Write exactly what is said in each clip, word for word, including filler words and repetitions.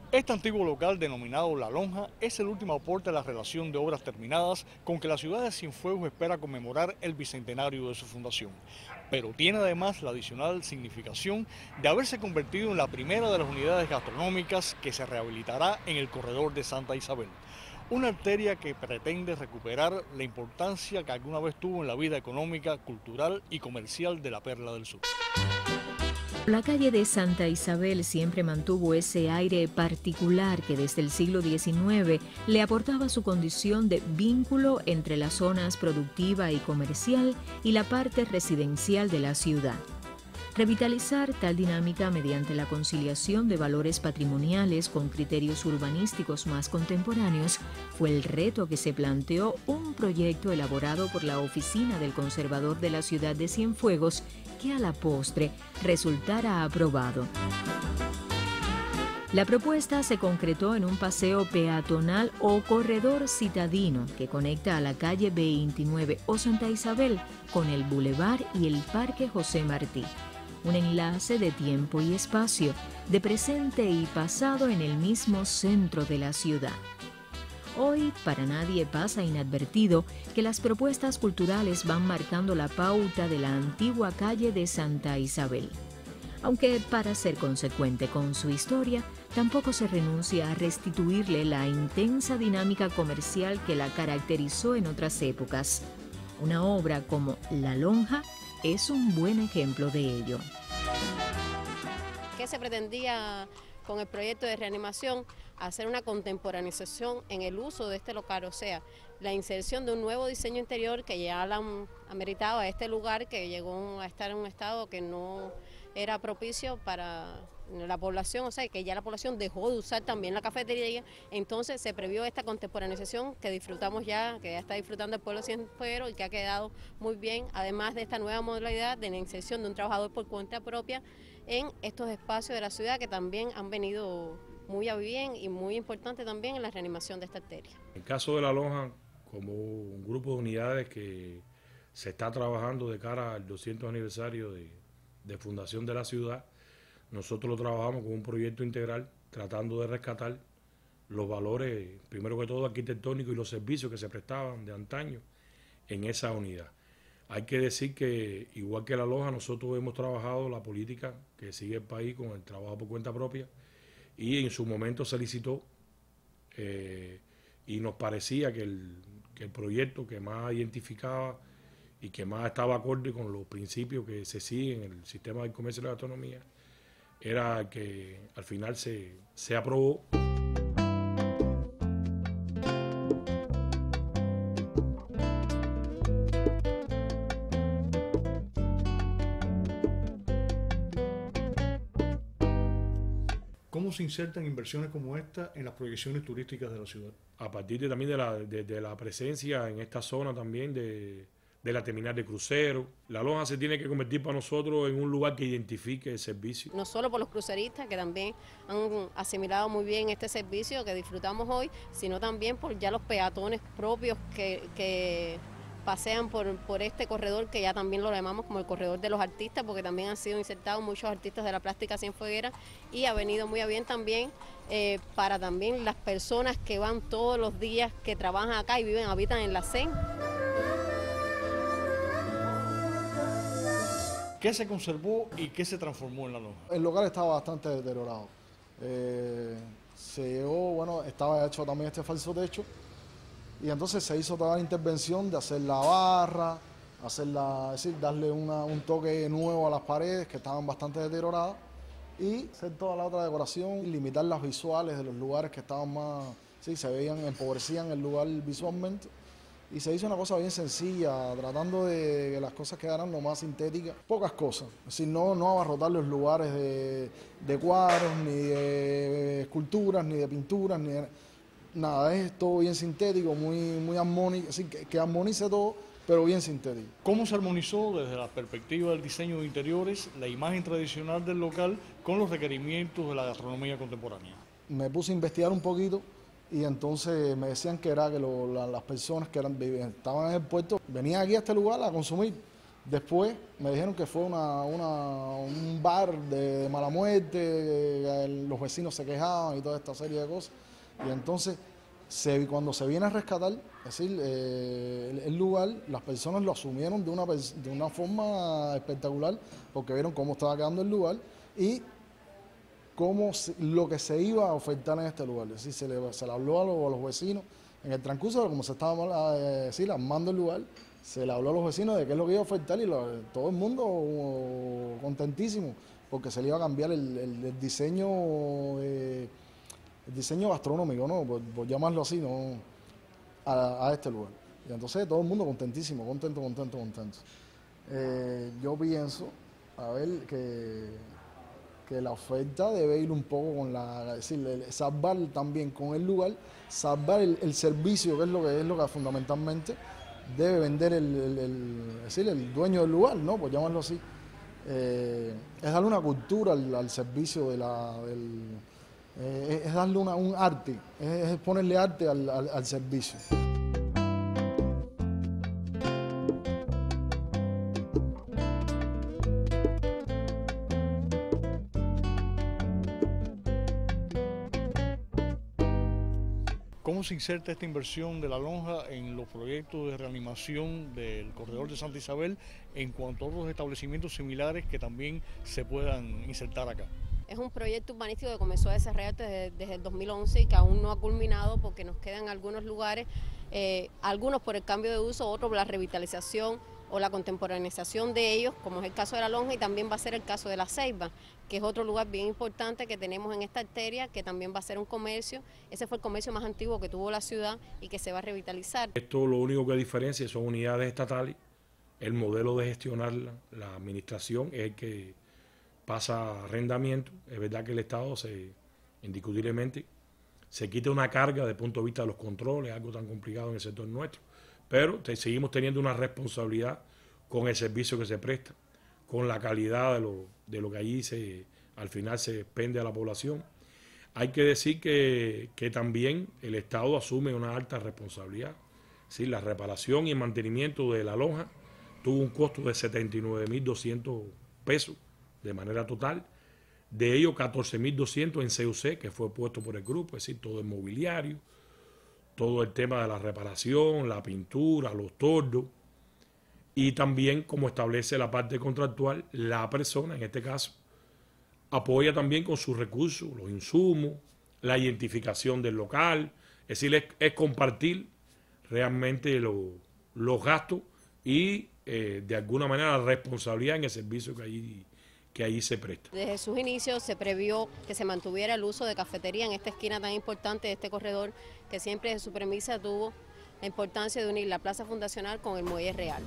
Este antiguo local, denominado La Lonja, es el último aporte a la relación de obras terminadas con que la ciudad de Cienfuegos espera conmemorar el bicentenario de su fundación. Pero tiene además la adicional significación de haberse convertido en la primera de las unidades gastronómicas que se rehabilitará en el corredor de Santa Isabel. Una arteria que pretende recuperar la importancia que alguna vez tuvo en la vida económica, cultural y comercial de la Perla del Sur. La calle de Santa Isabel siempre mantuvo ese aire particular que desde el siglo diecinueve le aportaba su condición de vínculo entre las zonas productiva y comercial y la parte residencial de la ciudad. Revitalizar tal dinámica mediante la conciliación de valores patrimoniales con criterios urbanísticos más contemporáneos fue el reto que se planteó un proyecto elaborado por la Oficina del Conservador de la Ciudad de Cienfuegos que a la postre resultara aprobado. La propuesta se concretó en un paseo peatonal o corredor citadino que conecta a la calle veintinueve o Santa Isabel con el Boulevard y el Parque José Martí. Un enlace de tiempo y espacio, de presente y pasado en el mismo centro de la ciudad. Hoy, para nadie pasa inadvertido que las propuestas culturales van marcando la pauta de la antigua calle de Santa Isabel. Aunque, para ser consecuente con su historia, tampoco se renuncia a restituirle la intensa dinámica comercial que la caracterizó en otras épocas. Una obra como La Lonja es un buen ejemplo de ello. ¿Qué se pretendía con el proyecto de reanimación? Hacer una contemporaneización en el uso de este local, o sea, la inserción de un nuevo diseño interior que ya la han ameritado a este lugar que llegó a estar en un estado que no era propicio para la población, o sea, que ya la población dejó de usar también la cafetería, entonces se previó esta contemporaneización que disfrutamos ya, que ya está disfrutando el pueblo cienfuegero y que ha quedado muy bien, además de esta nueva modalidad de la inserción de un trabajador por cuenta propia en estos espacios de la ciudad que también han venido muy a bien y muy importante también en la reanimación de esta arteria. En el caso de La Lonja, como un grupo de unidades que se está trabajando de cara al doscientos aniversario de, de fundación de la ciudad, nosotros lo trabajamos con un proyecto integral tratando de rescatar los valores, primero que todo arquitectónicos y los servicios que se prestaban de antaño en esa unidad. Hay que decir que, igual que La Lonja, nosotros hemos trabajado la política que sigue el país con el trabajo por cuenta propia y en su momento se licitó eh, y nos parecía que el, que el proyecto que más identificaba y que más estaba acorde con los principios que se siguen en el sistema del comercio y la gastronomía era que al final se, se aprobó. ¿Cómo se insertan inversiones como esta en las proyecciones turísticas de la ciudad? A partir de, también de la, de, de la presencia en esta zona también de, de la terminal de crucero. La Lonja se tiene que convertir para nosotros en un lugar que identifique el servicio. No solo por los cruceristas que también han asimilado muy bien este servicio que disfrutamos hoy, sino también por ya los peatones propios que, que pasean por, por este corredor que ya también lo llamamos como el corredor de los artistas, porque también han sido insertados muchos artistas de la plástica cienfueguera y ha venido muy a bien también eh, para también las personas que van todos los días, que trabajan acá y viven, habitan en la C E N. ¿Qué se conservó y qué se transformó en La Lonja? El local estaba bastante deteriorado. Eh, se llegó, bueno, estaba hecho también este falso techo y entonces se hizo toda la intervención de hacer la barra, hacerla, es decir, darle una, un toque nuevo a las paredes que estaban bastante deterioradas y hacer toda la otra decoración, limitar las visuales de los lugares que estaban más, sí, se veían, empobrecían el lugar visualmente. Y se hizo una cosa bien sencilla, tratando de que las cosas quedaran lo más sintéticas. Pocas cosas, es decir, no, no abarrotar los lugares de, de cuadros, ni de esculturas, ni de pinturas, ni de nada. Es todo bien sintético, muy, muy armónico, es decir, que, que armonice todo, pero bien sintético. ¿Cómo se armonizó desde la perspectiva del diseño de interiores la imagen tradicional del local con los requerimientos de la gastronomía contemporánea? Me puse a investigar un poquito. Y entonces me decían que era que lo, la, las personas que eran, estaban en el puerto venían aquí a este lugar a consumir. Después me dijeron que fue una, una, un bar de, de mala muerte, eh, los vecinos se quejaban y toda esta serie de cosas. Y entonces, se, cuando se viene a rescatar, es decir, eh, el, el lugar, las personas lo asumieron de una, de una forma espectacular, porque vieron cómo estaba quedando el lugar y cómo se, lo que se iba a ofertar en este lugar. Es decir, se le, se le habló a los, a los vecinos, en el transcurso de cómo se estaba eh, decir, armando el lugar, se le habló a los vecinos de qué es lo que iba a ofertar y lo, todo el mundo uh, contentísimo, porque se le iba a cambiar el, el, el diseño eh, el diseño gastronómico, ¿no? Por, por llamarlo así, ¿no? A, a este lugar. Y entonces todo el mundo contentísimo, contento, contento, contento. Eh, yo pienso, a ver, que, que la oferta debe ir un poco con la, es decir, salvar también con el lugar, salvar el, el servicio, que es lo que es lo que fundamentalmente debe vender el, el, el, es decir, el dueño del lugar, ¿no? Por llamarlo así. Eh, es darle una cultura al, al servicio de la, del... Eh, es darle una, un arte, es, es ponerle arte al, al, al servicio. ¿Cómo se inserta esta inversión de la lonja en los proyectos de reanimación del corredor de Santa Isabel en cuanto a otros establecimientos similares que también se puedan insertar acá? Es un proyecto urbanístico que comenzó a desarrollarse desde, desde el dos mil once y que aún no ha culminado porque nos quedan algunos lugares, eh, algunos por el cambio de uso, otros por la revitalización o la contemporaneización de ellos, como es el caso de la lonja, y también va a ser el caso de la Ceiba, que es otro lugar bien importante que tenemos en esta arteria, que también va a ser un comercio. Ese fue el comercio más antiguo que tuvo la ciudad y que se va a revitalizar. Esto lo único que diferencia son unidades estatales, el modelo de gestionarla, la administración es el que pasa arrendamiento. Es verdad que el Estado se, indiscutiblemente se quita una carga desde el punto de vista de los controles, algo tan complicado en el sector nuestro, pero te, seguimos teniendo una responsabilidad con el servicio que se presta, con la calidad de lo, de lo que allí se, al final se expende a la población. Hay que decir que, que también el Estado asume una alta responsabilidad. ¿Sí? La reparación y el mantenimiento de la lonja tuvo un costo de setenta y nueve mil doscientos pesos de manera total, de ellos catorce mil doscientos en C U C, que fue puesto por el grupo, es decir, todo el mobiliario, todo el tema de la reparación, la pintura, los tordos, y también, como establece la parte contractual, la persona, en este caso, apoya también con sus recursos, los insumos, la identificación del local, es decir, es, es compartir realmente lo, los gastos y eh, de alguna manera la responsabilidad en el servicio que allí, que allí se presta. Desde sus inicios se previó que se mantuviera el uso de cafetería en esta esquina tan importante de este corredor, que siempre desde su premisa tuvo la importancia de unir la plaza fundacional con el muelle real.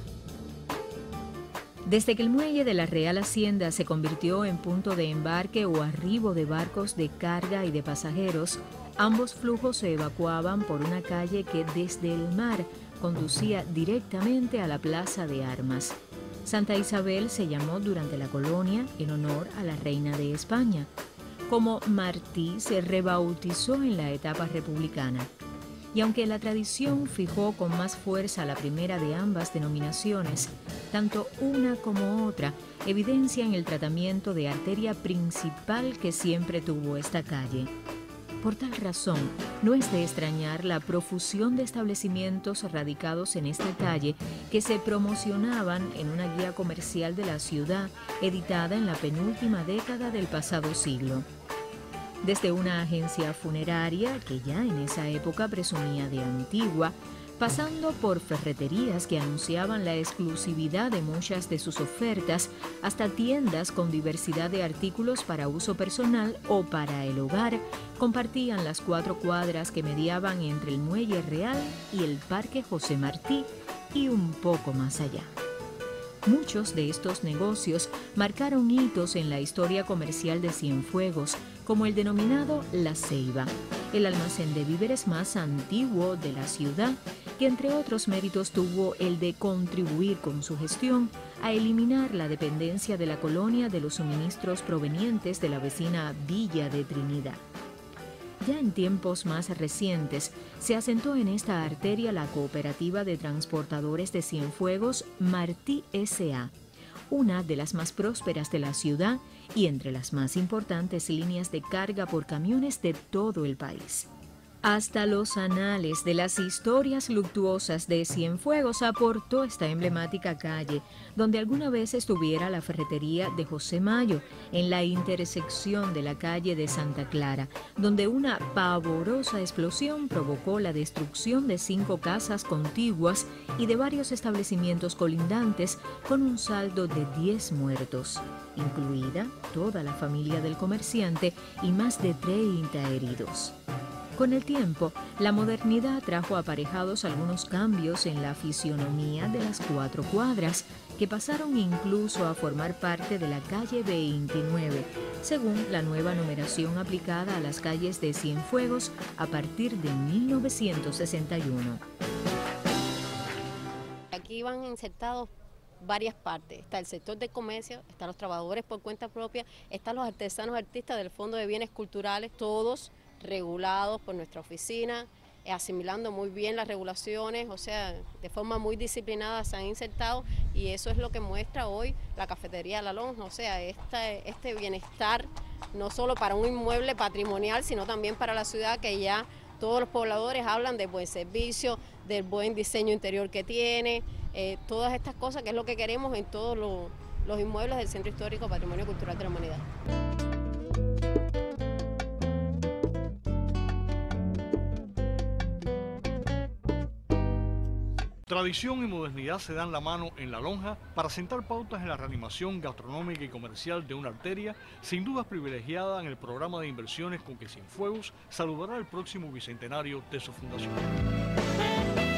Desde que el muelle de la Real Hacienda se convirtió en punto de embarque o arribo de barcos de carga y de pasajeros, ambos flujos se evacuaban por una calle que desde el mar conducía directamente a la Plaza de Armas. Santa Isabel se llamó durante la colonia en honor a la reina de España. Como Martí se rebautizó en la etapa republicana. Y aunque la tradición fijó con más fuerza la primera de ambas denominaciones, tanto una como otra evidencian el tratamiento de arteria principal que siempre tuvo esta calle. Por tal razón, no es de extrañar la profusión de establecimientos radicados en esta calle que se promocionaban en una guía comercial de la ciudad editada en la penúltima década del pasado siglo. Desde una agencia funeraria que ya en esa época presumía de antigua, pasando por ferreterías que anunciaban la exclusividad de muchas de sus ofertas, hasta tiendas con diversidad de artículos para uso personal o para el hogar, compartían las cuatro cuadras que mediaban entre el Muelle Real y el Parque José Martí y un poco más allá. Muchos de estos negocios marcaron hitos en la historia comercial de Cienfuegos, como el denominado La Ceiba, el almacén de víveres más antiguo de la ciudad, que entre otros méritos tuvo el de contribuir con su gestión a eliminar la dependencia de la colonia de los suministros provenientes de la vecina Villa de Trinidad. Ya en tiempos más recientes, se asentó en esta arteria la cooperativa de transportadores de Cienfuegos Martí S A, una de las más prósperas de la ciudad y entre las más importantes líneas de carga por camiones de todo el país. Hasta los anales de las historias luctuosas de Cienfuegos aportó esta emblemática calle, donde alguna vez estuviera la ferretería de José Mayo, en la intersección de la calle de Santa Clara, donde una pavorosa explosión provocó la destrucción de cinco casas contiguas y de varios establecimientos colindantes, con un saldo de diez muertos, incluida toda la familia del comerciante y más de treinta heridos. Con el tiempo, la modernidad trajo aparejados algunos cambios en la fisionomía de las cuatro cuadras, que pasaron incluso a formar parte de la calle veintinueve, según la nueva numeración aplicada a las calles de Cienfuegos a partir de mil novecientos sesenta y uno. Aquí van insertados varias partes. Está el sector del comercio, están los trabajadores por cuenta propia, están los artesanos artistas del Fondo de Bienes Culturales, todos regulados por nuestra oficina, eh, asimilando muy bien las regulaciones, o sea, de forma muy disciplinada se han insertado, y eso es lo que muestra hoy la cafetería La Lonja, o sea, este, este bienestar no solo para un inmueble patrimonial, sino también para la ciudad, que ya todos los pobladores hablan del buen servicio, del buen diseño interior que tiene, eh, todas estas cosas que es lo que queremos en todos los, los inmuebles del Centro Histórico Patrimonio Cultural de la Humanidad. Tradición y modernidad se dan la mano en La Lonja para sentar pautas en la reanimación gastronómica y comercial de una arteria, sin dudas privilegiada en el programa de inversiones con que Cienfuegos saludará el próximo bicentenario de su fundación.